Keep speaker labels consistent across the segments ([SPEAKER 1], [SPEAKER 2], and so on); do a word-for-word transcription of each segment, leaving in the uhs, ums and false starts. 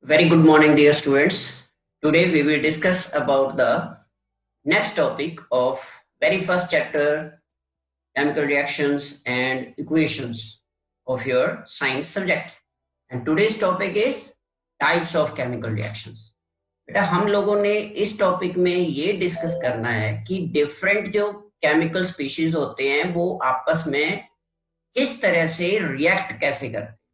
[SPEAKER 1] Very good morning, dear students. Today we will discuss about the next topic of very first chapter, chemical reactions and equations of your science subject. And today's topic is types of chemical reactions. बेटा हम लोगों ने इस topic में ये discuss करना है कि डिफरेंट जो केमिकल स्पीशीज होते हैं वो आपस में किस तरह से रिएक्ट कैसे करते हैं।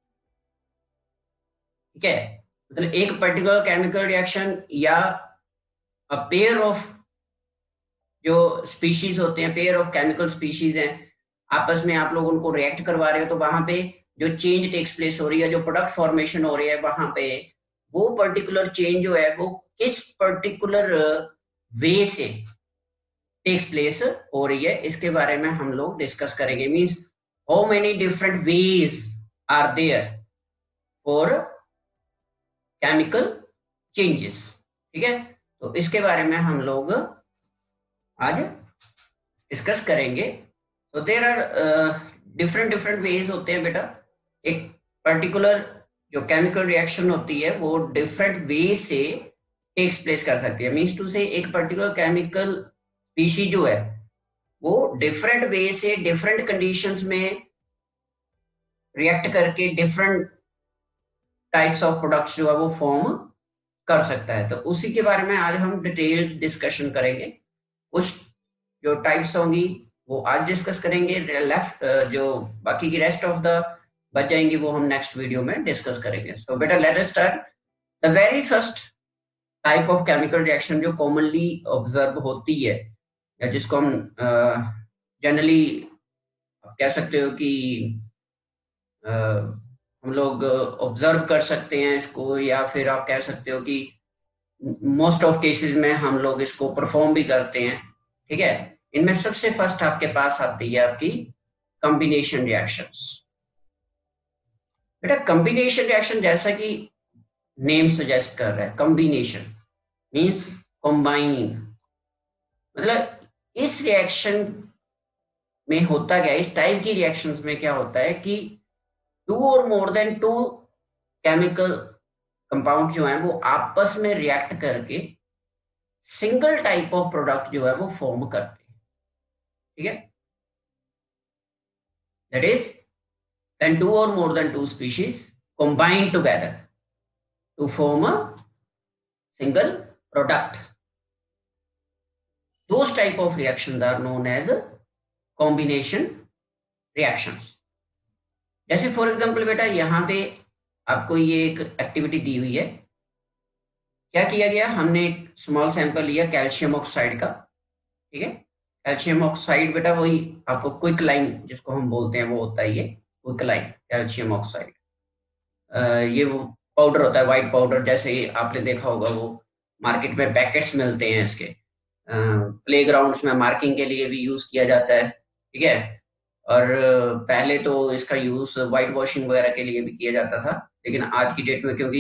[SPEAKER 1] ठीक है, मतलब एक पर्टिकुलर केमिकल रिएक्शन या अ पेयर ऑफ जो स्पीशीज होते हैं, पेयर ऑफ केमिकल स्पीशीज हैं, आपस में आप लोग उनको रिएक्ट करवा रहे हो, तो वहां पे जो चेंज टेक्स प्लेस हो रही है, जो प्रोडक्ट फॉर्मेशन हो रही है, वहां पे वो पर्टिकुलर चेंज जो है वो किस पर्टिकुलर वे से टेक्स प्लेस हो रही है, इसके बारे में हम लोग डिस्कस करेंगे। Means how many different ways are there for chemical changes. ठीक है, तो इसके बारे में हम लोग आज डिस्कस करेंगे। तो there are different different ways होते हैं बेटा। एक पर्टिकुलर जो केमिकल रिएक्शन होती है वो डिफरेंट वे से टेक्स प्लेस कर सकती है। मींस टू से एक पर्टिकुलर केमिकल स्पीशी जो है वो डिफरेंट वे से डिफरेंट कंडीशंस में रिएक्ट करके डिफरेंट टाइप्स ऑफ प्रोडक्ट्स जो है वो फॉर्म कर सकता है। तो उसी के बारे में आज हम डिटेल्ड डिस्कशन करेंगे। कुछ जो टाइप्स होंगी वो आज डिस्कस करेंगे, लेफ्ट जो बाकी की रेस्ट ऑफ द बच जाएंगी वो हम नेक्स्ट वीडियो में डिस्कस करेंगे। सो बेटा let us start. The very first type of chemical reaction जो कॉमनली ऑब्जर्व होती है या जिसको हम जनरली uh, कह सकते हो कि uh, हम लोग ऑब्जर्व कर सकते हैं इसको, या फिर आप कह सकते हो कि मोस्ट ऑफ केसेस में हम लोग इसको परफॉर्म भी करते हैं। ठीक है, इनमें सबसे फर्स्ट आपके पास आती है आपकी कॉम्बिनेशन रिएक्शंस। बेटा कॉम्बिनेशन रिएक्शन जैसा कि नेम सजेस्ट कर रहा है, कॉम्बिनेशन मींस कंबाइनिंग। मतलब इस रिएक्शन में होता क्या, इस टाइप की रिएक्शंस में क्या होता है कि टू और more than two chemical compound जो है वो आपस में रिएक्ट करके सिंगल टाइप ऑफ प्रोडक्ट जो है वो फॉर्म करते हैं। ठीक है, that is when two or more than two species combine together to form a single product. Those type of reactions are known as combination reactions. जैसे for example बेटा यहाँ पे आपको ये एक एक्टिविटी दी हुई है। क्या किया गया, हमने एक स्मॉल सैंपल लिया कैल्शियम ऑक्साइड का। ठीक है, कैल्शियम ऑक्साइड बेटा वही आपको क्विक लाइन जिसको हम बोलते हैं वो होता है ये क्विक लाइन कैल्शियम ऑक्साइड। ये वो पाउडर होता है, वाइट पाउडर, जैसे आपने देखा होगा वो मार्केट में पैकेट्स मिलते हैं इसके। प्लेग्राउंड्स में मार्किंग के लिए भी यूज किया जाता है। ठीक है, और पहले तो इसका यूज वाइट वॉशिंग वगैरह के लिए भी किया जाता था, लेकिन आज की डेट में क्योंकि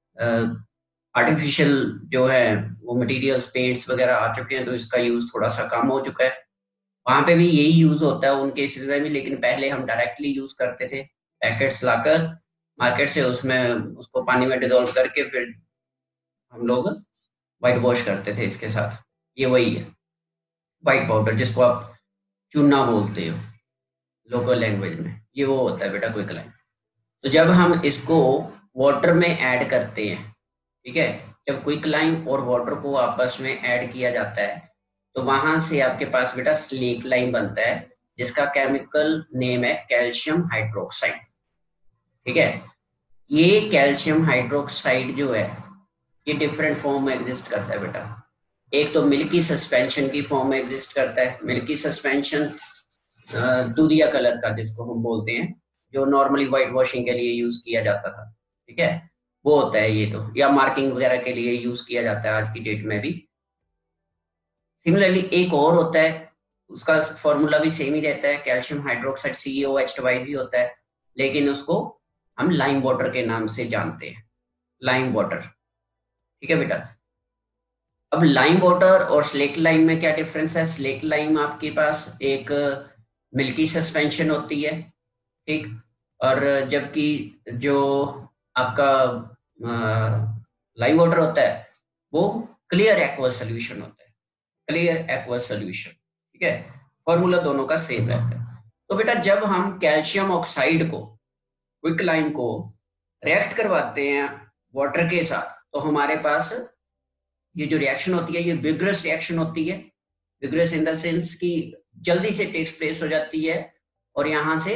[SPEAKER 1] आर्टिफिशियल जो है वो मटेरियल्स पेंट्स वगैरह आ चुके हैं तो इसका यूज थोड़ा सा कम हो चुका है। वहां पे भी यही यूज होता है उन केसेस में भी, लेकिन पहले हम डायरेक्टली यूज करते थे पैकेट्स लाकर मार्केट से, उसमें उसको पानी में डिजोल्व करके फिर हम लोग वाइट वॉश करते थे इसके साथ। ये वही है वाइट पाउडर जिसको आप चूना बोलते हो लोकल लैंग्वेज में, ये वो होता है बेटा क्विक लाइन। तो जब हम इसको वाटर में ऐड करते हैं, ठीक है, जब क्विक लाइन और वाटर को आपस में ऐड किया जाता है तो वहां से आपके पास बेटा स्लेक लाइन बनता है जिसका केमिकल नेम है कैल्शियम हाइड्रोक्साइड। ठीक है, ये कैल्शियम हाइड्रोक्साइड जो है ये डिफरेंट फॉर्म में एग्जिस्ट करता है बेटा। एक तो मिल्की सस्पेंशन की फॉर्म में एग्जिस्ट करता है। मिल्की सस्पेंशन दूधिया कलर का जिसको हम बोलते हैं, जो नॉर्मली व्हाइट वॉशिंग के लिए यूज किया जाता था। ठीक है, वो होता है ये तो, या मार्किंग वगैरह के लिए यूज किया जाता है आज की डेट में भी। सिमिलरली एक और होता है, उसका फॉर्मूला भी सेम ही रहता है, calcium hydroxide C O H twice ही होता है, लेकिन उसको हम लाइम वाटर के नाम से जानते हैं, लाइम वाटर। ठीक है बेटा, अब लाइम वाटर और स्लेक लाइम में क्या डिफरेंस है। स्लेक लाइम आपके पास एक मिल्की सस्पेंशन होती है, ठीक, और जबकि जो आपका लाइव वाटर होता है वो क्लियर एक्वस सोल्यूशन होता है, क्लियर एक्वस सोल्यूशन, ठीक है। फॉर्मूला दोनों का सेम रहता है। तो बेटा जब हम कैल्शियम ऑक्साइड को, क्विकलाइन को रिएक्ट करवाते हैं वाटर के साथ, तो हमारे पास ये जो रिएक्शन होती है ये विग्रस रिएक्शन होती है। विग्रस इन द सेंस कि जल्दी से टेक्स प्लेस हो जाती है और यहां से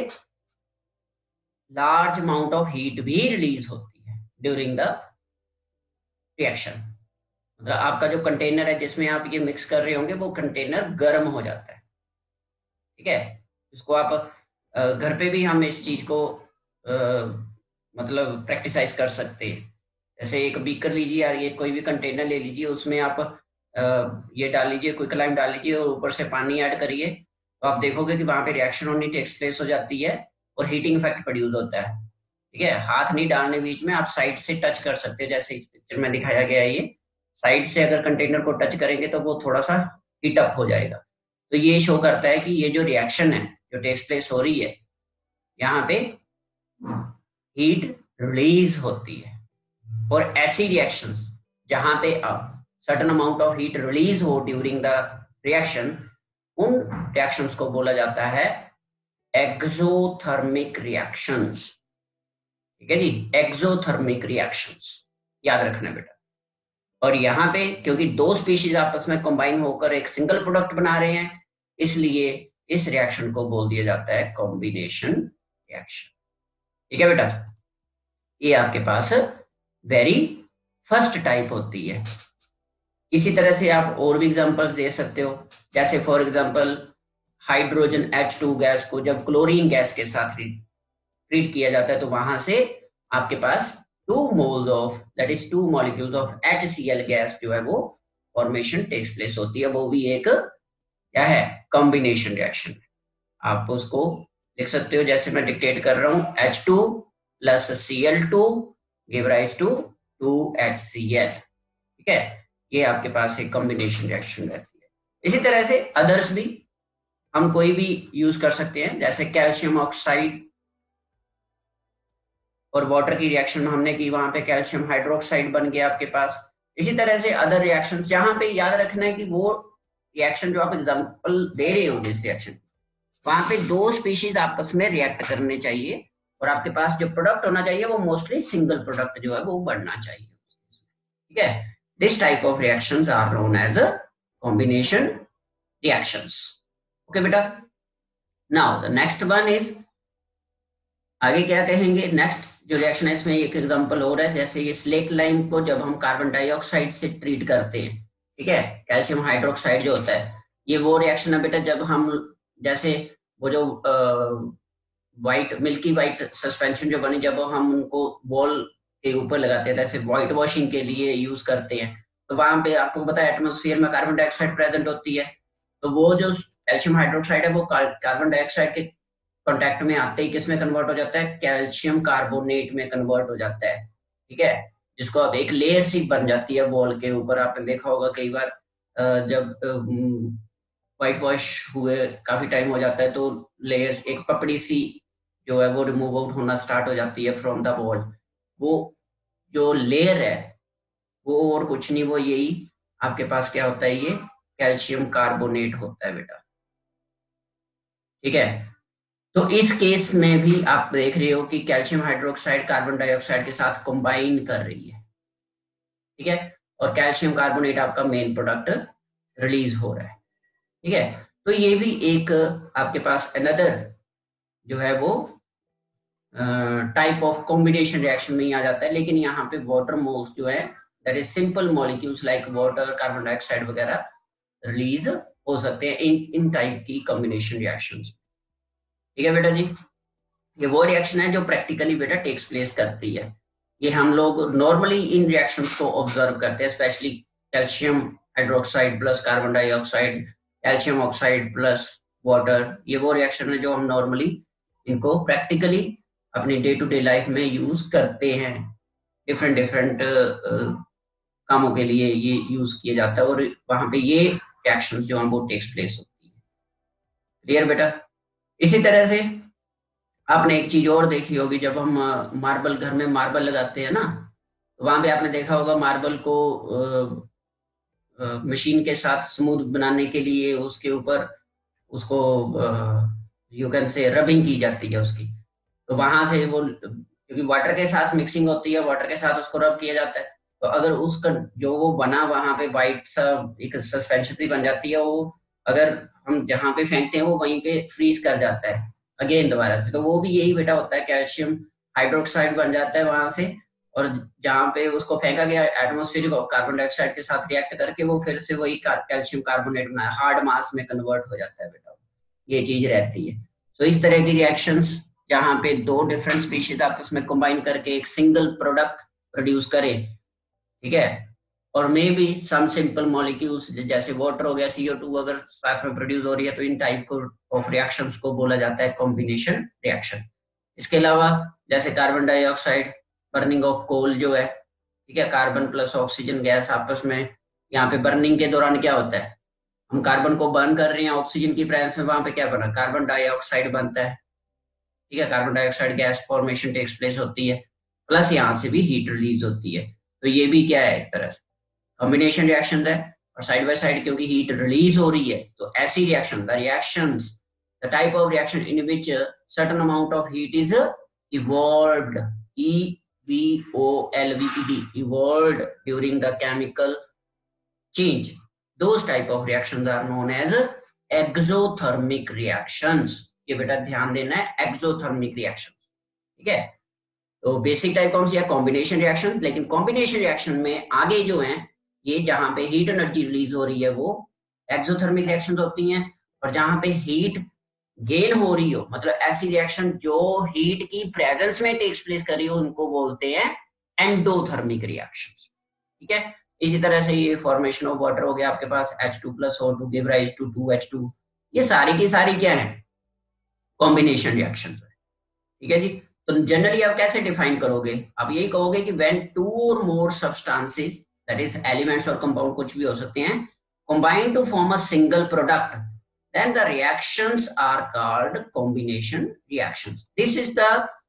[SPEAKER 1] लार्ज अमाउंट ऑफ हीट भी रिलीज होती है ड्यूरिंग द रिएक्शन। मतलब आपका जो कंटेनर है जिसमें आप ये मिक्स कर रहे होंगे वो कंटेनर गर्म हो जाता है, ठीक है। इसको आप घर पे भी हम इस चीज को आ, मतलब प्रैक्टिसाइज कर सकते हैं। जैसे एक बीकर लीजिए या ये कोई भी कंटेनर ले लीजिए, उसमें आप आ, ये डाल लीजिए, क्विकलाइन डाल लीजिए और ऊपर से पानी ऐड करिए, तो आप देखोगे कि वहां पे रिएक्शन होनी टेक्स प्लेस हो जाती है और हीटिंग इफेक्ट प्रोड्यूस होता है, ठीक है। हाथ नहीं डालने बीच में, आप साइड से टच कर सकते हो, जैसे इस पिक्चर में दिखाया गया है। ये साइड से अगर कंटेनर को टच करेंगे तो वो थोड़ा सा हीट अप हो जाएगा। तो ये शो करता है कि ये जो रिएक्शन है जो टेक्स प्लेस हो रही है, यहाँ पे हीट रिलीज होती है। और ऐसी रिएक्शंस जहां पे अब certain amount of heat release हो ड्यूरिंग द रिएक्शन, उन रिएक्शंस को बोला जाता है एक्सोथर्मिक रिएक्शंस, ठीक है जी, एक्सोथर्मिक रिएक्शंस, याद रखना बेटा। और यहाँ पे क्योंकि दो स्पीशीज आपस में कंबाइन होकर एक सिंगल प्रोडक्ट बना रहे हैं, इसलिए इस रिएक्शन को बोल दिया जाता है कॉम्बिनेशन रिएक्शन, ठीक है बेटा। ये आपके पास वेरी फर्स्ट टाइप होती है। इसी तरह से आप और भी एग्जांपल्स दे सकते हो, जैसे for example hydrogen H two gas को जब क्लोरीन गैस के साथ ट्रीट किया जाता है तो वहां से आपके पास two moles of that is two molecules of HCl gas जो है वो फॉर्मेशन टेक्स प्लेस होती है। वो भी एक क्या है, कॉम्बिनेशन रिएक्शन। आप उसको लिख सकते हो जैसे मैं डिक्टेट कर रहा हूं, H two plus C L two give rise to two H C L, ठीक है। ये आपके पास एक कॉम्बिनेशन रिएक्शन रहती है। इसी तरह से अदर्स भी हम कोई भी यूज कर सकते हैं, जैसे कैल्शियम ऑक्साइड और वाटर की रिएक्शन में हमने की, वहां पे कैल्शियम हाइड्रोक्साइड बन गया आपके पास। इसी तरह से अदर रिएक्शंस, जहां पे याद रखना है कि वो रिएक्शन जो आप एग्जांपल दे रहे हो जिस रिएक्शन, वहां पे दो स्पीशीज आपस में रिएक्ट करने चाहिए और आपके पास जो प्रोडक्ट होना चाहिए वो मोस्टली सिंगल प्रोडक्ट जो है वो बनना चाहिए, ठीक है। This type of reactions are known as combination reactions, okay बेटा। Now the next one is, आगे क्या कहेंगे, नेक्स्ट जो रिएक्शन है इसमें एक एग्जांपल हो रहा है, जैसे ये स्लेक लाइम को जब हम कार्बन डाइऑक्साइड से ट्रीट करते हैं, ठीक है, कैल्शियम हाइड्रोक्साइड जो होता है, ये वो रिएक्शन है बेटा जब हम जैसे वो जो व्हाइट मिल्की व्हाइट सस्पेंशन जो बनी जब हम उनको वॉल के ऊपर लगाते हैं, जैसे व्हाइट वॉशिंग के लिए यूज करते हैं, तो वहां पे आपको पता है एटमोस्फेयर में कार्बन डाइऑक्साइड प्रेजेंट होती है। तो वो जो कैल्शियम हाइड्रोक्साइड है वो कार्बन डाइऑक्साइड के कांटेक्ट में आते ही किस में कन्वर्ट हो जाता है, कैल्शियम कार्बोनेट में कन्वर्ट हो जाता है, ठीक है। जिसको अब एक लेयर सी बन जाती है वॉल के ऊपर। आपने देखा होगा कई बार जब व्हाइट वॉश हुए काफी टाइम हो जाता है तो लेयर्स, एक पपड़ी सी जो है वो रिमूव आउट होना स्टार्ट हो जाती है फ्रॉम द वॉल। वो जो लेयर है वो और कुछ नहीं, वो यही आपके पास क्या होता है, ये कैल्शियम कार्बोनेट होता है बेटा, ठीक है। तो इस केस में भी आप देख रहे हो कि कैल्शियम हाइड्रोक्साइड कार्बन डाइऑक्साइड के साथ कंबाइन कर रही है, ठीक है, और कैल्शियम कार्बोनेट आपका मेन प्रोडक्ट रिलीज हो रहा है, ठीक है। तो ये भी एक आपके पास अनदर जो है वो टाइप ऑफ कॉम्बिनेशन रिएक्शन में ही आ जाता है। लेकिन यहाँ पे वाटर मोल्स जो है that is simple molecules like water, carbon dioxide वगैरह रिलीज हो सकते हैं इन इन टाइप की कॉम्बिनेशन रिएक्शंस, ठीक है बेटा जी। ये वो रिएक्शन है जो प्रैक्टिकली बेटा टेक्स प्लेस करती है। ये हम लोग नॉर्मली इन रिएक्शंस को ऑब्जर्व करते हैं, specially calcium hydroxide plus carbon dioxide, calcium oxide plus water. ये वो रिएक्शन है जो हम नॉर्मली इनको प्रैक्टिकली अपनी डे टू डे लाइफ में यूज करते हैं। डिफरेंट डिफरेंट कामों के लिए ये यूज किया जाता है और वहां पे ये रिएक्शंस जो हैं वो टेक्स प्लेस होती है। क्लियर बेटा। इसी तरह से आपने एक चीज और देखी होगी, जब हम मार्बल घर में मार्बल लगाते हैं ना, तो वहां पे आपने देखा होगा मार्बल को मशीन के साथ स्मूथ बनाने के लिए उसके ऊपर उसको यू कैन से रबिंग की जाती है उसकी। तो वहां से वो, क्योंकि वाटर के साथ मिक्सिंग होती है, वाटर के साथ उसको रब किया जाता है, तो अगर उसका जो वो बना वहां पे वाइट सा एक सस्पेंशन सी बन जाती है, वो अगर हम जहाँ पे फेंकते हैं वो वहीं पे फ्रीज कर जाता है अगेन दोबारा से। तो वो भी यही बेटा होता है, कैल्शियम हाइड्रोक्साइड बन जाता है वहां से, और जहाँ पे उसको फेंका गया एटमोस्फेरिक कार्बन डाइऑक्साइड के साथ रिएक्ट करके वो फिर से वही कैल्शियम कार्बोनेट बना हार्ड मास में कन्वर्ट हो जाता है बेटा, ये चीज रहती है। तो इस तरह की रिएक्शंस जहाँ पे दो डिफरेंट स्पीशीज आपस में कंबाइन करके एक सिंगल प्रोडक्ट प्रोड्यूस करे, ठीक है, और may be some simple molecules जैसे वाटर हो गया, सी ओ टू अगर साथ में प्रोड्यूस हो रही है, तो इन टाइप को ऑफ रिएक्शंस को बोला जाता है कॉम्बिनेशन रिएक्शन। इसके अलावा जैसे carbon dioxide, burning of coal जो है, ठीक है, कार्बन प्लस ऑक्सीजन गैस आपस में, यहाँ पे बर्निंग के दौरान क्या होता है, हम कार्बन को बर्न कर रहे हैं ऑक्सीजन की प्रेजेंस में, वहां पे क्या बना, कार्बन डाइऑक्साइड बनता है, ठीक है, carbon dioxide gas formation takes place होती है, प्लस यहाँ से भी हीट रिलीज होती है। तो ये भी क्या है, एक तरह से कॉम्बिनेशन रिएक्शन है। और साइड बाय साइड क्योंकि हीट रिलीज हो रही है, तो ऐसी reaction, the reactions, the type of reaction in which certain amount of heat is evolved, E V O L V E D, evolved during the chemical change, those type of reactions are known as exothermic reactions। ये बेटा ध्यान देना है, exothermic reactions, ठीक है। तो basic type कौन सी है, कॉम्बिनेशन रिएक्शन। लेकिन कॉम्बिनेशन रिएक्शन में आगे जो है, ये जहां पे हीट एनर्जी रिलीज हो रही है वो एक्सोथर्मिक रिएक्शंस होती हैं, और जहां पे हीट गेन हो रही हो, मतलब ऐसी रिएक्शन जो हीट की प्रेजेंस में टेक्स प्लेस कर रही हो, उनको बोलते हैं एंडोथर्मिक रिएक्शंस, ठीक है। इसी तरह से ये फॉर्मेशन ऑफ वाटर हो गया आपके पास, H two plus O two give rise to two H two, ये सारी की सारी क्या है, कॉम्बिनेशन रिएक्शंस है, ठीक है जी। तो जनरली आप कैसे डिफाइन करोगे, आप यही कहोगे कि व्हेन टू और more substances, that is elements और कंपाउंड कुछ भी हो सकते हैं, combine to form a single product, then the reactions are called combination reactions। This is the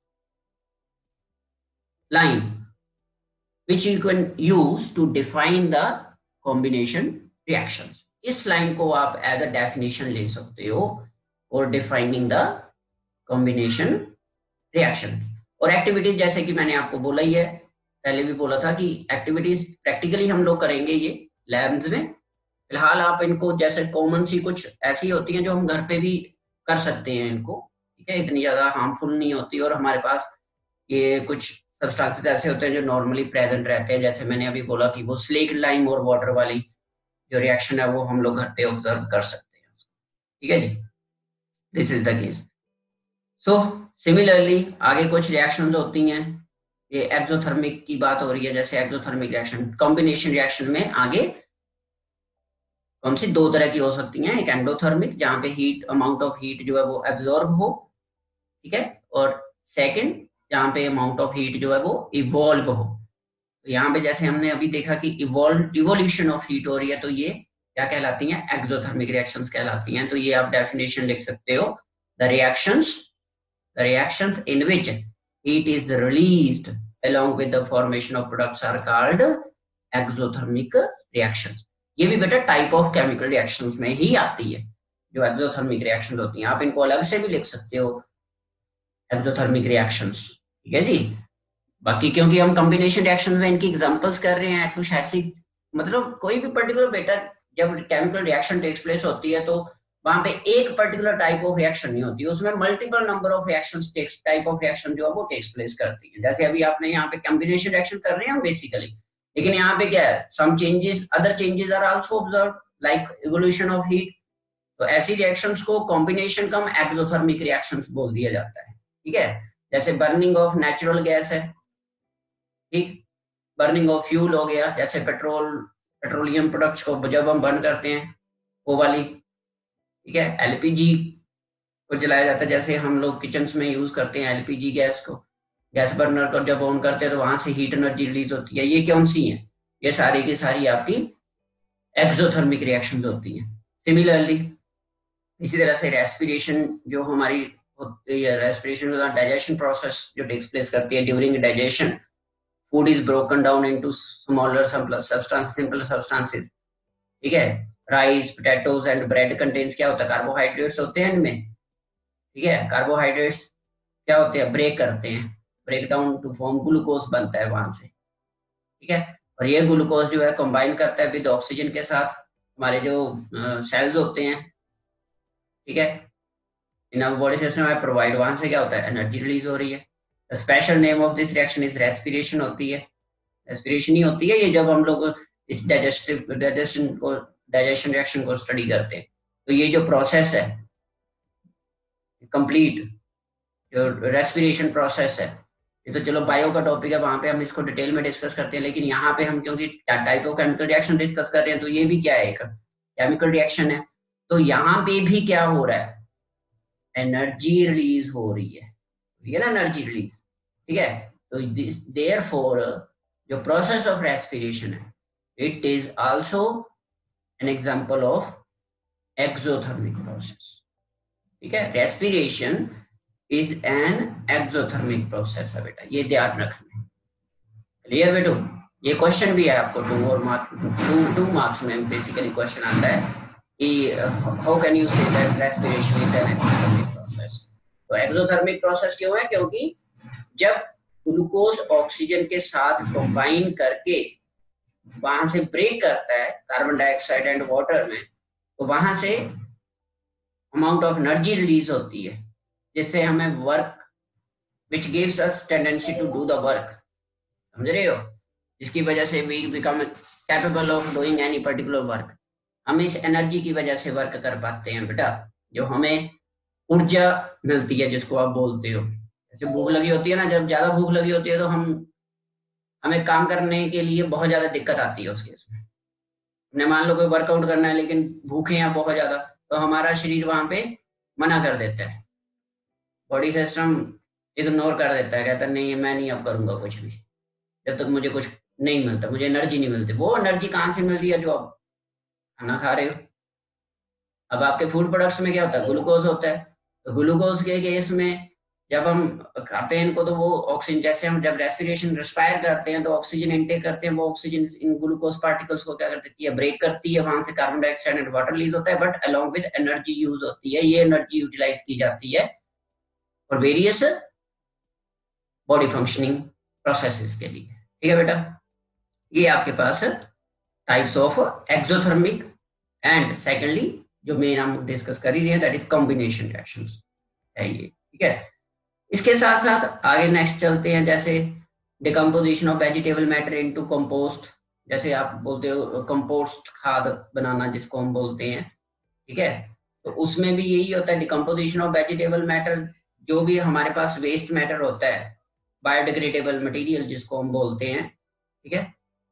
[SPEAKER 1] line which you can use to define the combination reactions। इस line को आप as a definition ले सकते हो और डिफाइनिंग द कॉम्बिनेशन रिएक्शन। और activities जैसे कि मैंने आपको बोला ही है, पहले भी बोला था कि एक्टिविटीज प्रैक्टिकली हम लोग करेंगे ये लैब्स में। फिलहाल आप इनको जैसे कॉमन सी कुछ ऐसी होती हैं जो हम घर पे भी कर सकते हैं इनको, ठीक है, इतनी ज्यादा हार्मफुल नहीं होती, और हमारे पास ये कुछ सब्सटेंसेस ऐसे होते हैं जो नॉर्मली प्रेजेंट रहते हैं, जैसे मैंने अभी बोला कि वो स्लेक्ड लाइम और वाटर वाली जो रिएक्शन है वो हम लोग घर पे ऑब्जर्व कर सकते हैं, ठीक है जी। This is the case. So similarly आगे कुछ रिएक्शंस होती हैं, ये एक्सोथर्मिक की बात हो रही है, जैसे एक्सोथर्मिक रिएक्शन, कॉम्बिनेशन रिएक्शन में आगे कौन सी दो तरह की हो सकती हैं, एक एंडोथर्मिक जहां पे हीट अमाउंट ऑफ हीट जो है वो एब्जॉर्ब हो, ठीक है, और सेकंड जहां पे अमाउंट ऑफ हीट जो है वो इवॉल्व हो। तो यहाँ पे जैसे हमने अभी देखा कि इवॉल्व इवोल्यूशन ऑफ हीट हो रही है, तो ये क्या कहलाती हैं, एक्सोथर्मिक रिएक्शंस कहलाती हैं। तो ये आप डेफिनेशन लिख सकते हो, the reactions the reactions in which heat is released along with the formation of products are called exothermic reactions। ये भी बेटा टाइप ऑफ केमिकल रिएक्शंस में ही आती है जो एक्सोथर्मिक रिएक्शंस होती हैं, आप इनको अलग से भी लिख सकते हो एक्सोथर्मिक रिएक्शंस, ठीक है जी। बाकी क्योंकि हम कॉम्बिनेशन रिएक्शन में इनकी एग्जांपल्स कर रहे हैं, कुछ ऐसी मतलब कोई भी पर्टिकुलर बेटा जब केमिकल रिएक्शन टेक्स प्लेस होती है तो वहां पे एक पर्टिकुलर टाइप ऑफ रिएक्शन नहीं होती, उसमें multiple number of reactions takes type of reaction जो है वो टेक्स प्लेस करती है। जैसे अभी आपने यहाँ पे कॉम्बिनेशन रिएक्शन कर रहे हैं हम बेसिकली, लेकिन यहाँ पे क्या है, some changes other changes are also observed like evolution of heat. तो ऐसी रिएक्शंस को कॉम्बिनेशन कम एक्सोथर्मिक रिएक्शंस बोल दिया जाता है, ठीक है। जैसे बर्निंग ऑफ नेचुरल गैस है, ठीक, बर्निंग ऑफ फ्यूल हो गया, जैसे पेट्रोल पेट्रोलियम प्रोडक्ट्स को जब हम बर्न करते हैं वो वाली, ठीक है। एलपीजी को जलाया जाता है, जैसे हम लोग किचन में यूज करते हैं एलपीजी गैस को, गैस बर्नर को जब ऑन करते हैं तो वहां से हीट एनर्जी रिलीज होती है। ये कौन सी है, ये सारी की सारी आपकी एक्सोथर्मिक रिएक्शंस होती हैं। सिमिलरली इसी तरह से रेस्पिरेशन जो हमारी होती है, रेस्पिरेशन डाइजेशन प्रोसेस जो टेक्स प्लेस करती है during digestion, food is broken down into smaller substance simple substances, ठीक है। Rice, potatoes and bread contains क्या होता है, कार्बोहाइड्रेट्स होते हैं इनमें, ठीक है। कार्बोहाइड्रेट्स क्या होते हैं, ब्रेक करते हैं, break down to form glucose बनता है वहां से, ठीक है। और ये ग्लूकोज जो है कंबाइन करता है विद ऑक्सीजन के साथ हमारे जो सेल्स होते हैं, ठीक है, इन आवर बॉडी सिस्टम में प्रोवाइड, वहां से क्या होता है, एनर्जी रिलीज हो रही है। The special name of this reaction is respiration होती है, रेस्पिरेशन ही होती है ये जब हम लोग इस डाइजेस्टिव डाइजेशन को डाइजेशन रिएक्शन को स्टडी करते हैं। तो ये जो प्रोसेस है कंप्लीट, जो रेस्पिरेशन प्रोसेस है, ये तो चलो बायो का टॉपिक है, वहां पे हम इसको डिटेल में डिस्कस करते हैं, लेकिन यहाँ पे हम क्योंकि type of chemical reaction discuss कर रहे हैं, तो ये भी क्या है, एक केमिकल रिएक्शन है। तो यहाँ पे भी क्या हो रहा है, एनर्जी रिलीज हो रही है, ठीक है ना, एनर्जी रिलीज, ठीक है। तो दिस देयरफॉर जो प्रोसेस ऑफ रेस्पिरेशन है, it is also an example of exothermic process, ठीक है। Respiration is an exothermic process है बेटा, ये ध्यान रखना, क्लियर बेटो। ये क्वेश्चन भी है आपको टू और मार्क टू टू मार्क्स में बेसिकली क्वेश्चन आता है कि how can you say that respiration is an exothermic process. तो एक्सोथर्मिक प्रोसेस क्यों है, क्योंकि जब ग्लूकोज ऑक्सीजन के साथ कंबाइन करके वहां से ब्रेक करता है कार्बन डाइऑक्साइड एंड वाटर में, तो वहां से अमाउंट ऑफ एनर्जी रिलीज होती है, जिससे हमें work which gives us tendency to do the work, समझ रहे हो, जिसकी वजह से we become capable of doing any particular work. हम इस एनर्जी की वजह से वर्क कर पाते हैं बेटा, जो हमें ऊर्जा मिलती है जिसको आप बोलते हो। जैसे भूख लगी होती है ना, जब ज्यादा भूख लगी होती है तो हम हमें काम करने के लिए बहुत ज्यादा दिक्कत आती है उस केस में। हमने मान लो कोई वर्कआउट करना है लेकिन भूखे हैं बहुत ज्यादा, तो हमारा शरीर वहां पे मना कर देता है, बॉडी सिस्टम इग्नोर कर देता है, कहता है नहीं मैं नहीं अब करूंगा कुछ भी जब तक मुझे कुछ नहीं मिलता, मुझे एनर्जी नहीं मिलती। वो एनर्जी कहाँ से मिल रही है, जो आप खाना खा रहे हो। अब आपके फूड प्रोडक्ट्स में क्या होता है, ग्लूकोज होता है। तो ग्लूकोज के केस में जब हम खाते हैं इनको, तो वो ऑक्सीजन, जैसे हम जब रेस्पिरेशन रेस्पायर करते हैं तो ऑक्सीजन इनटेक करते हैं, वो ऑक्सीजन इन ग्लूकोज पार्टिकल्स को क्या कर देती है, ब्रेक करती है, वहां से carbon dioxide and water release होता है, but along with energy use होती है। ये एनर्जी यूटिलाइज की जाती है और वेरियस बॉडी फंक्शनिंग प्रोसेसेस के लिए, ठीक है बेटा। ये आपके पास types of exothermic and secondly जो मेन हम डिस्कस कर ही रहे हैं, दैट इज कॉम्बिनेशन रिएक्शंस है ये, ठीक है। इसके साथ साथ आगे नेक्स्ट चलते हैं, जैसे decomposition of vegetable matter into compost, जैसे आप बोलते हो कंपोस्ट खाद बनाना जिसको हम बोलते हैं, ठीक है। तो उसमें भी यही होता है, डिकम्पोजिशन ऑफ वेजिटेबल मैटर, जो भी हमारे पास वेस्ट मैटर होता है, बायोडिग्रेडेबल मटेरियल जिसको हम बोलते हैं, ठीक है,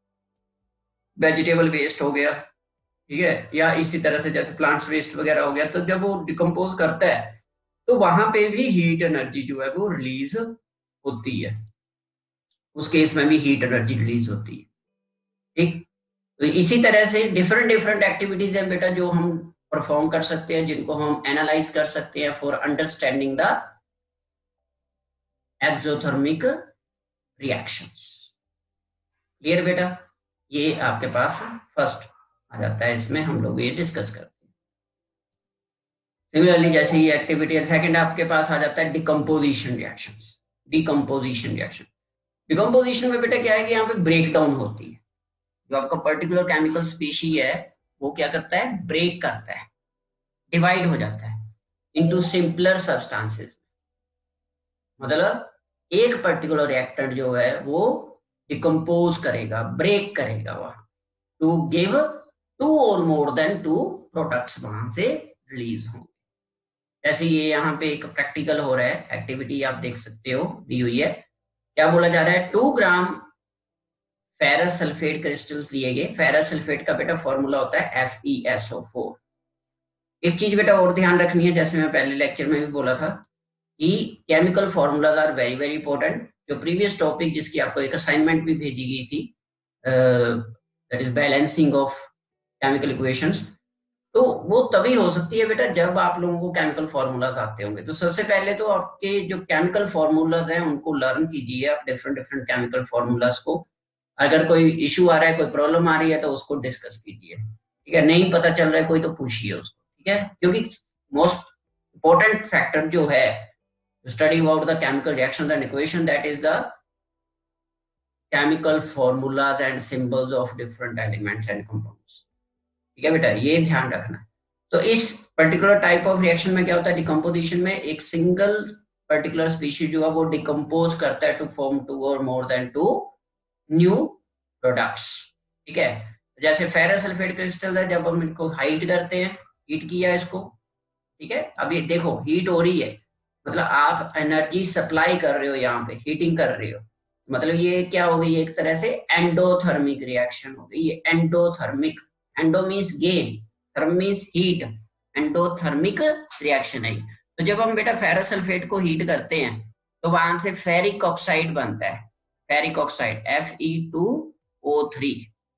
[SPEAKER 1] वेजिटेबल वेस्ट हो गया, ठीक है, या इसी तरह से जैसे प्लांट्स वेस्ट वगैरह हो गया, तो जब वो डिकम्पोज करता है तो वहां पे भी हीट एनर्जी जो है वो रिलीज होती है, उस केस में भी हीट एनर्जी रिलीज होती है, ठीक। तो इसी तरह से डिफरेंट डिफरेंट एक्टिविटीज हैं बेटा जो हम परफॉर्म कर सकते हैं, जिनको हम एनालाइज कर सकते हैं for understanding the exothermic reactions. Clear बेटा, ये आपके पास फर्स्ट आ जाता है, इसमें हम लोग ये डिस्कस करते हैं। सिमिलरली जैसे ये एक्टिविटी है, सेकंड आपके पास आ जाता है decomposition reactions. Decomposition reaction, decomposition में बेटा क्या है कि यहाँ पे ब्रेक डाउन होती है, जो आपका पर्टिकुलर केमिकल स्पीशी है वो क्या करता है, ब्रेक करता है, डिवाइड हो जाता है इनटू सिंपलर सब्सटेंसेस। मतलब एक पर्टिकुलर रिएक्टेंट जो है वो डिकम्पोज करेगा, ब्रेक करेगा वहां, टू गिव टू और मोर देन टू प्रोडक्ट्स वहां से रिलीज होंगे। जैसे ये यहाँ पे एक प्रैक्टिकल हो रहा है, एक्टिविटी आप देख सकते हो दी हुई है। क्या बोला जा रहा है, two gram ferrous sulphate crystals दिए गए। फेरस सल्फेट का बेटा फॉर्मूला होता है F E S O four. एक चीज बेटा और ध्यान रखनी है, जैसे मैं पहले लेक्चर में भी बोला था कि chemical formulas are very very important. जो प्रीवियस टॉपिक जिसकी आपको एक असाइनमेंट भी भेजी गई थी, that is balancing of chemical equations, तो वो तभी हो सकती है बेटा जब आप लोगों को केमिकल फॉर्मूलाज आते होंगे। तो सबसे पहले तो आपके जो केमिकल फॉर्मूलाज हैं उनको लर्न कीजिए आप, डिफरेंट डिफरेंट केमिकल फॉर्मूलाज को। अगर कोई इशू आ रहा है, कोई प्रॉब्लम आ रही है तो उसको डिस्कस कीजिए, ठीक है। नहीं पता चल रहा है कोई तो पूछिए उसको, ठीक है। क्योंकि मोस्ट इंपॉर्टेंट फैक्टर जो है study about the chemical reaction and equation, that is the chemical formulas and symbols of different elements and compounds, ठीक है बेटा, ये ध्यान रखना। तो इस पर्टिकुलर टाइप ऑफ रिएक्शन में क्या होता है, डिकम्पोजिशन में एक सिंगल पर्टिकुलर स्पीशीज जो है वो डिकम्पोज करता है टू फॉर्म टू और more than two new products, ठीक है। जैसे फेरस सल्फेट क्रिस्टल है, जब हम इनको हाइट करते हैं, हीट किया इसको, ठीक है। अब ये देखो हीट हो रही है, मतलब आप एनर्जी सप्लाई कर रहे हो, यहाँ पे हीटिंग कर रहे हो, मतलब ये क्या हो गई, एक तरह से एंडोथर्मिक रिएक्शन हो गई, ये endothermic. Endo means gain, therm means heat, endothermic reaction है। तो जब हम बेटा फेरस सल्फेट को हीट करते हैं तो वहां से फेरिक ऑक्साइड बनता है, ferric oxide F E two O three,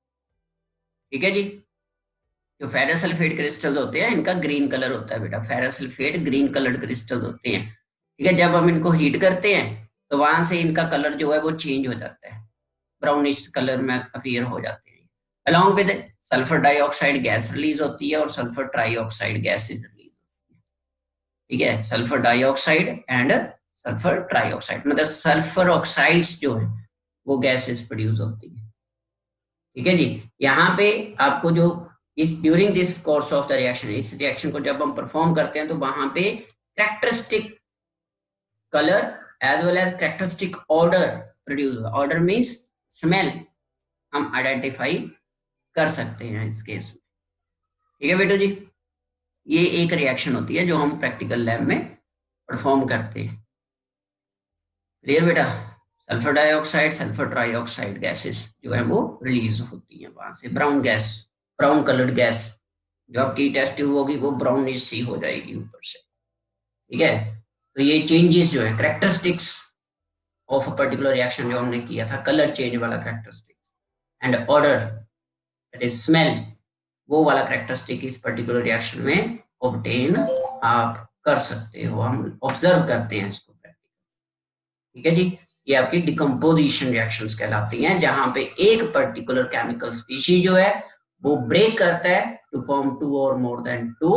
[SPEAKER 1] ठीक है जी। जो फेरस सल्फेट क्रिस्टल होते हैं इनका ग्रीन कलर होता है बेटा, ferrous sulphate green coloured crystal होते हैं, ठीक है। जब हम इनको हीट करते हैं तो वहां से इनका कलर जो है वो चेंज हो जाता है, ब्राउनिश कलर में अपीयर हो जाते हैं। Along with sulphur dioxide gas release होती है और सल्फर ट्राइऑक्साइड गैस रिलीज होती है, ठीक है। Sulphur dioxide and sulphur trioxide, मतलब सल्फर ऑक्साइड्स जो है वो गैसेस प्रोड्यूस होती है, ठीक है जी। यहाँ पे आपको जो इस during this course of the reaction, इस रिएक्शन को जब हम परफॉर्म करते हैं तो वहां पे characteristic colour as well as characteristic order produce, order means smell, हम आइडेंटिफाई कर सकते हैं इस केस में, ठीक है बेटो जी। ये एक रिएक्शन होती है जो हम प्रैक्टिकल लैब में परफॉर्म करते हैं, क्लियर बेटा। Sulphur dioxide sulphur trioxide gases जो है वो रिलीज होती है वहां से, brown gas, brown coloured gas, जो आपकी टेस्ट ट्यूब होगी वो ब्राउनिश सी हो जाएगी ऊपर से, ठीक है। तो ये चेंजेस जो है characteristics of a particular reaction जो हमने किया था, कलर चेंज वाला characteristics and order that is smell, वो वाला कैरेक्टरिस्टिक इस पर्टिकुलर रिएक्शन में ऑब्टेन आप कर सकते हो, हम ऑब्जर्व करते हैं इसको प्रैक्टिकल, ठीक है जी। ये आपकी डिकम्पोजिशन रिएक्शंस कहलाती हैं, जहां पे एक पर्टिकुलर केमिकल स्पीशीज जो है वो ब्रेक करता है टू फॉर्म टू और more than two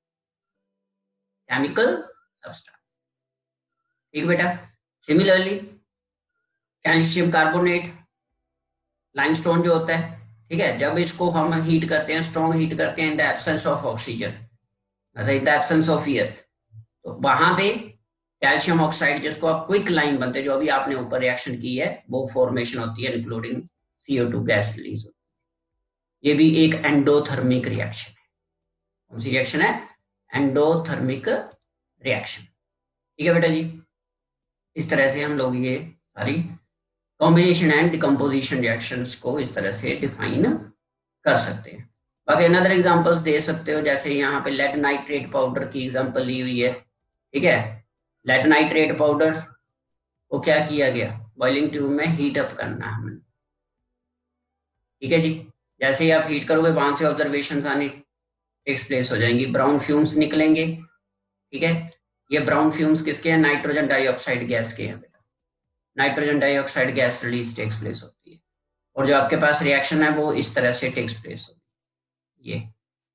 [SPEAKER 1] chemical substance, ठीक बेटा। सिमिलरली कैल्शियम कार्बोनेट, लाइमस्टोन जो होता है, ठीक है, जब इसको हम हीट करते हैं, स्ट्रॉन्ग हीट करते हैं in the absence of oxygen, in the absence of air, तो वहां पे कैल्शियम ऑक्साइड जिसको आप क्विक लाइन बनते हैं, जो अभी आपने ऊपर रिएक्शन की है वो फॉर्मेशन होती है, including C O two gas release होती है। ये भी एक एंडोथर्मिक रिएक्शन है। कौन सी रिएक्शन है, एंडोथर्मिक रिएक्शन, ठीक है बेटा जी। इस तरह से हम लोग ये सारी कॉम्बिनेशन एंड डिकम्पोजिशन रिएक्शंस को इस तरह से डिफाइन कर सकते हैं। बाकी अनदर एग्जांपल्स दे सकते हो, जैसे यहाँ पे लेड नाइट्रेट पाउडर की एग्जांपल ली हुई है, ठीक है। लेड नाइट्रेट पाउडर को क्या किया गया, बॉइलिंग ट्यूब में हीट अप करना है हमें, ठीक है जी। जैसे ही आप हीट करोगे वहां से ऑब्जर्वेशन आनी टेक्स प्लेस हो जाएंगी, ब्राउन फ्यूम्स निकलेंगे, ठीक है। ये ब्राउन फ्यूम्स किसके हैं, नाइट्रोजन डाइऑक्साइड गैस के हैं बेटा, nitrogen dioxide gas release takes place होती है, और जो आपके पास रिएक्शन है वो इस तरह से टेक्स प्लेस होती है। ये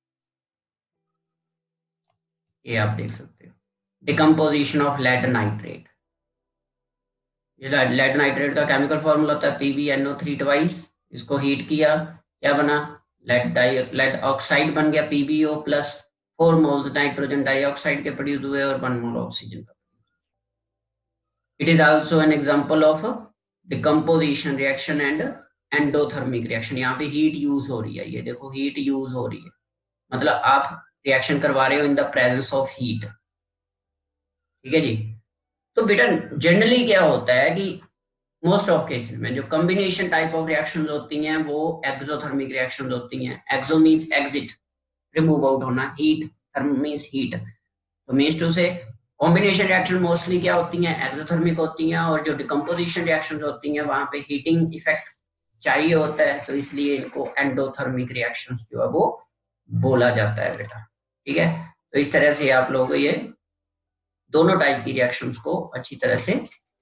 [SPEAKER 1] ये आप देख सकते हो, डिकम्पोजिशन ऑफ लेड नाइट्रेट। ये लेड नाइट्रेट का केमिकल फॉर्मूला होता है P B N O three twice, इसको हीट किया, क्या बना, लेड डाई लेड ऑक्साइड बन गया, P B O plus four moles nitrogen dioxide के प्रोड्यूस हुए और वन मोल ऑक्सीजन का। It is also an example of decomposition reaction and endothermic reaction. यहाँ पे हीट यूज हो रही है, ये देखो हीट यूज हो रही है, मतलब आप रिएक्शन करवा रहे हो in the presence of heat, ठीक है जी। तो बेटा जनरली क्या होता है कि मोस्ट ऑफ केसेस में जो कॉम्बिनेशन टाइप ऑफ रिएक्शंस होती हैं वो एक्सोथर्मिक रिएक्शंस होती हैं। Exo means exit, remove out होना, हीट, थर्म मींस हीट, तो मींस टू से कॉम्बिनेशन रिएक्शन मोस्टली क्या होती हैं, एक्सोथर्मिक होती हैं, और जो डिकम्पोजिशन रिएक्शंस होती हैं वहां पे हीटिंग इफेक्ट चाहिए होता है, तो इसलिए इनको एंडोथर्मिक रिएक्शंस जो है वो बोला जाता है बेटा। ठीक है, तो इस तरह से आप लोग ये दोनों टाइप की रिएक्शंस को अच्छी तरह से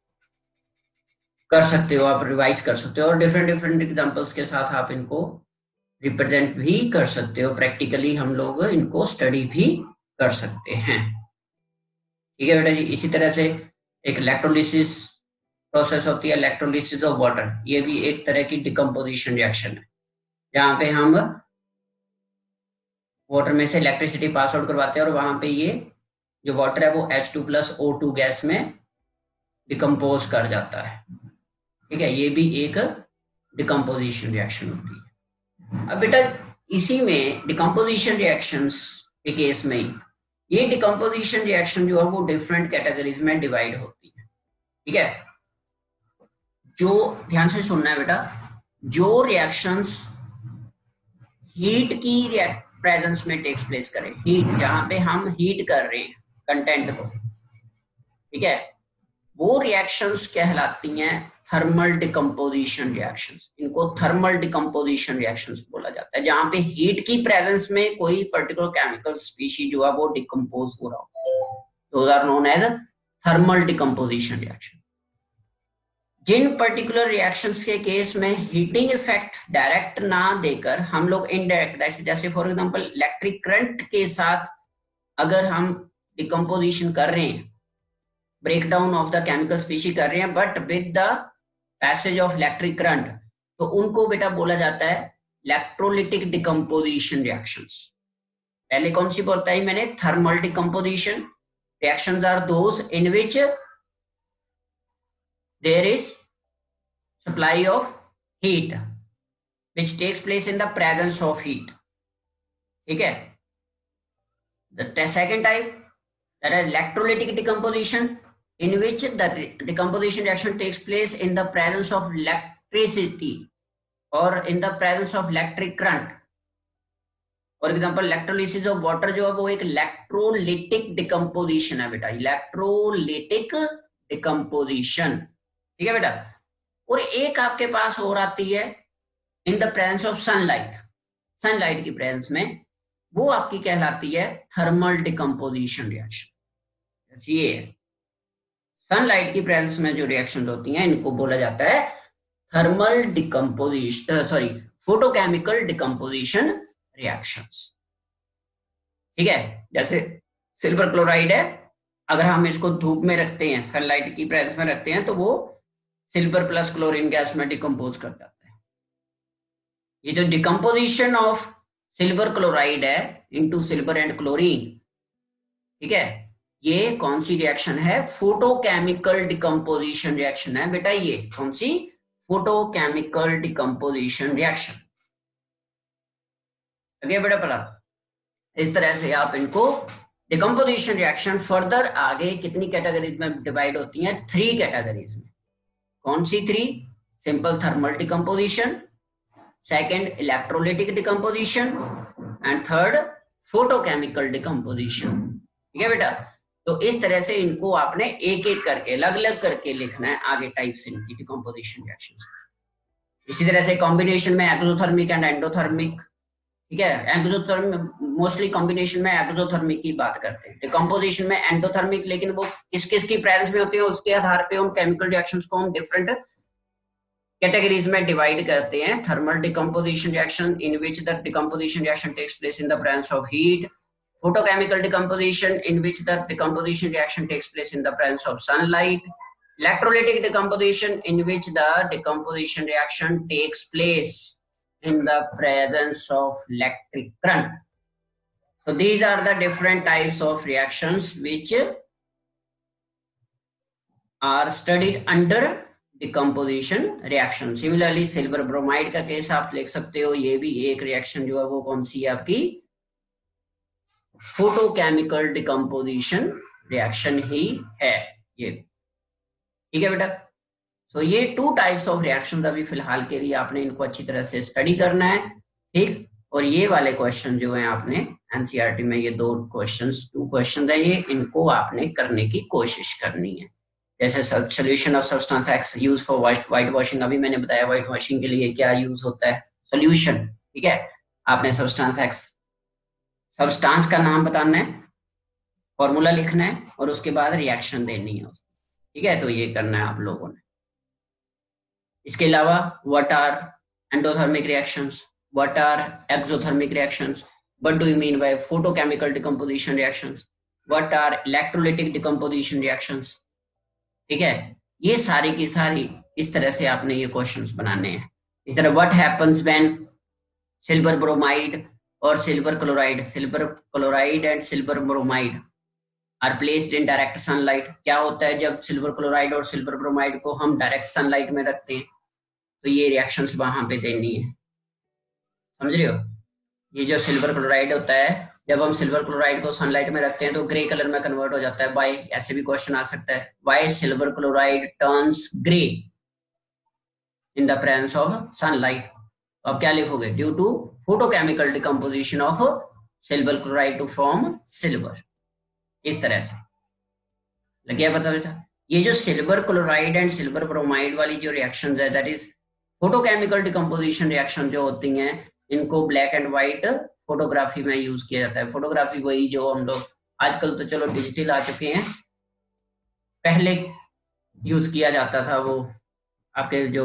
[SPEAKER 1] कर सकते हो, आप रिवाइज कर सकते हो, और डिफरेंट डिफरेंट एग्जांपल्स के साथ आप इनको रिप्रेजेंट भी कर सकते हो। प्रैक्टिकली हम लोग इनको स्टडी भी कर सकते हैं। ठीक है बेटा जी। इसी तरह से एक इलेक्ट्रोलिसिस प्रोसेस होती है, इलेक्ट्रोलिसिस ऑफ वाटर। ये भी एक तरह की डिकम्पोजिशन रिएक्शन है, जहाँ पे हम वाटर में से इलेक्ट्रिसिटी पास आउट करवाते हैं, और वहां पे ये जो वाटर है वो H two plus O two gas में डिकम्पोज कर जाता है। ठीक है, ये भी एक डिकम्पोजिशन रिएक्शन होती है। अब बेटा इसी में डिकम्पोजिशन रिएक्शंस के केस में ही ये डिकम्पोजिशन रिएक्शन जो है वो डिफरेंट कैटेगरीज में डिवाइड होती है। ठीक है, जो ध्यान से सुनना है बेटा, जो रिएक्शंस हीट की प्रेजेंस में टेक्स प्लेस करें, हीट जहां पे हम हीट कर रहे हैं कंटेंट को, ठीक है, वो रिएक्शंस कहलाती हैं थर्मल डिकम्पोजिशन रिएक्शंस। इनको थर्मल डिकम्पोजिशन रिएक्शंस बोला जाता है, जहां पे हीट की प्रेजेंस में कोई पर्टिकुलर केमिकल स्पीशीज जो है वो डिकम्पोज हो रहा हो, those are known as thermal decomposition reaction. जिन पर्टिकुलर रिएक्शंस के केस में हीटिंग इफेक्ट डायरेक्ट ना देकर हम लोग इनडायरेक्ट, जैसे फॉर एग्जांपल इलेक्ट्रिक करंट के साथ अगर हम डिकम्पोजिशन कर रहे हैं, breakdown of the chemical species कर रहे हैं, but with the passage of electric current, तो उनको बेटा बोला जाता है इलेक्ट्रोलिटिक डिकम्पोजिशन रिएक्शंस। पहले कौन सी बोलता है मैंने? Thermal decomposition reactions are those in which there is supply of heat which takes place in the presence of heat. ठीक है, the second type, that is electrolytic decomposition, in which the decomposition reaction takes place in the presence of electricity or in the presence of electric current. For example electrolysis of water जो है वो एक electrolytic decomposition है बेटा, electrolytic decomposition. ठीक है बेटा। और एक आपके पास और आती है in the presence of sunlight, sunlight की प्रेजेंस में, वो आपकी कहलाती है थर्मल डिकम्पोजिशन रिएक्शन। ये सनलाइट की प्रेजेंस में जो रिएक्शन होती हैं इनको बोला जाता है thermal decomposition, sorry photochemical decomposition reactions. ठीक है, जैसे सिल्वर क्लोराइड है, अगर हम इसको धूप में रखते हैं, सनलाइट की प्रेजेंस में रखते हैं, तो वो सिल्वर प्लस क्लोरीन गैस में डिकम्पोज कर जाता है। ये जो डिकम्पोजिशन ऑफ सिल्वर क्लोराइड है इनटू सिल्वर एंड क्लोरीन, ठीक है, ये कौन सी रिएक्शन है? फोटोकेमिकल डिकम्पोजिशन रिएक्शन है बेटा। ये कौन सी? Photochemical decomposition reaction. आगे बेटा पढ़ा। इस तरह से आप इनको डिकम्पोजिशन रिएक्शन फर्दर आगे कितनी कैटेगरीज में डिवाइड होती हैं? थ्री कैटेगरीज में। कौन सी three? Simple thermal decomposition, second electrolytic decomposition, and third photochemical decomposition. ठीक है बेटा। तो इस तरह से इनको आपने एक एक करके अलग अलग करके लिखना है आगे टाइप्स इनकी डिकम्पोजिशन रिएक्शंस। इसी तरह से कॉम्बिनेशन में एक्सोथर्मिक एंड एंडोथर्मिक। ठीक है, एक्सोथर्मिक मोस्टली कॉम्बिनेशन में एक्सोथर्मिक की बात करते हैं, डिकम्पोजिशन में एंडोथर्मिक, लेकिन वो किस किस की प्रेजेंस में होती है उसके आधार पे उन केमिकल रिएक्शंस को हम डिफरेंट कैटेगरीज में डिवाइड करते हैं। Thermal decomposition reaction in which the decomposition reaction takes place in the presence of heat, photochemical decomposition in which the decomposition reaction takes place in the presence of sunlight, electrolytic decomposition in which the decomposition reaction takes place in the presence of electric current. So these are the different types of reactions which are studied under decomposition reaction. Similarly silver bromide का case आप लिख सकते हो, ये भी एक reaction जो है वो कौन सी है आपकी? फोटोकेमिकल डिकम्पोजिशन रिएक्शन ही है ये। ठीक है बेटा। सो ये टू टाइप्स ऑफ रिएक्शंस अभी फिलहाल के लिए आपने इनको अच्छी तरह से स्टडी करना है। ठीक, और ये वाले क्वेश्चन जो हैं आपने एनसीईआरटी में ये दो क्वेश्चंस टू क्वेश्चन है, ये इनको आपने करने की कोशिश करनी है। जैसे solution of substance X use for white washing, अभी मैंने बताया व्हाइट वॉशिंग के लिए क्या यूज होता है, सोल्यूशन। ठीक है, आपने सब्सटेंस एक्स सब्सटेंस का नाम बताना है, फॉर्मूला लिखना है और उसके बाद रिएक्शन देनी है उसकी, ठीक है। तो ये करना है आप लोगों ने। इसके अलावा what are endothermic reactions, what are exothermic reactions, what do you mean by photochemical decomposition reactions, what are electrolytic decomposition reactions, ठीक है। ये सारी की सारी इस तरह से आपने ये क्वेश्चंस बनाने हैं। इस तरह what happens when silver bromide और silver chloride, silver chloride and silver bromide are placed in direct sunlight, क्या होता है जब सिल्वर क्लोराइड और सिल्वर ब्रोमाइड को हम डायरेक्ट सनलाइट में रखते हैं, तो ये रिएक्शंस वहां पे देनी है, समझ रहे हो। ये जो सिल्वर क्लोराइड होता है, जब हम सिल्वर क्लोराइड को सनलाइट में रखते हैं तो ग्रे कलर में कन्वर्ट हो जाता है। वाई, ऐसे भी क्वेश्चन आ सकता है, why silver chloride turns grey in the presence of sunlight. अब क्या लिखोगे, due to photochemical decomposition of silver chloride to form silver. इस तरह से लग गया पता बेटा। ये जो silver chloride and silver bromide वाली जो रिएक्शंस है, that is photochemical decomposition reaction जो होती हैं, इनको ब्लैक एंड व्हाइट फोटोग्राफी में यूज किया जाता है। फोटोग्राफी वही जो हम लोग आजकल तो चलो डिजिटल आ चुके हैं, पहले यूज किया जाता था वो आपके जो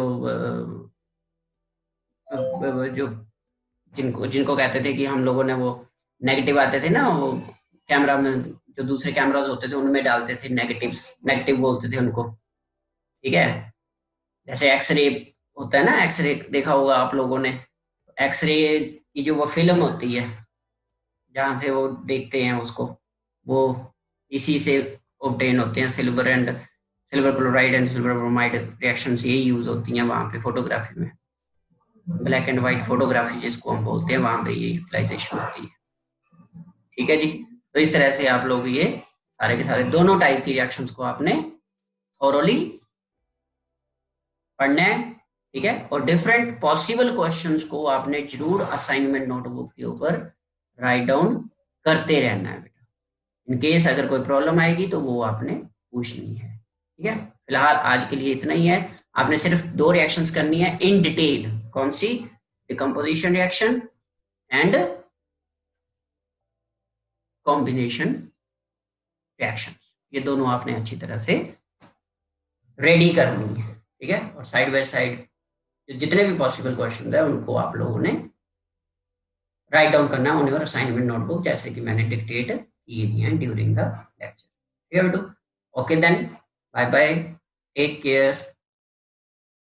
[SPEAKER 1] जो जिनको जिनको कहते थे कि हम लोगों ने वो नेगेटिव आते थे ना, वो कैमरा में जो दूसरे कैमरास होते थे उनमें डालते थे नेगेटिव्स, नेगेटिव बोलते थे उनको, ठीक है। जैसे एक्सरे होता है ना, एक्सरे देखा होगा आप लोगों ने, एक्सरे की जो वो फिल्म होती है जहाँ से वो देखते हैं उसको, वो इसी से ऑब्टेन होते हैं। Silver and silver chloride and silver bromide reactions यही यूज होती हैं वहाँ पे फोटोग्राफी में। ब्लैक एंड व्हाइट फोटोग्राफी जिसको हम बोलते हैं, वहाँ पे ये यूटिलाइजेशन होती है, ठीक है जी। तो इस तरह से आप लोग ये सारे के सारे दोनों टाइप की रिएक्शंस को आपने थॉरोली पढ़ना है, ठीक है। और डिफरेंट पॉसिबल क्वेश्चंस को आपने जरूर असाइनमेंट नोटबुक के ऊपर राइट डाउन करते रहना है बेटा। इन केस अगर कोई प्रॉब्लम आएगी तो वो आपने पूछनी है, ठीक है। फिलहाल आज के लिए इतना ही है। आपने सिर्फ दो रिएक्शंस करनी है इन डिटेल, कौन सी, decomposition reaction and combination reactions, ये दोनों आपने अच्छी तरह से रेडी करनी है, ठीक है। और साइड बाय साइड जितने भी पॉसिबल क्वेश्चन है उनको आप लोगों ने राइट डाउन करना है और असाइनमेंट नोटबुक जैसे कि मैंने डिक्टेट किए हैं ड्यूरिंग द लेक्चर, ठीक है बेटू। Okay then, bye bye, take care.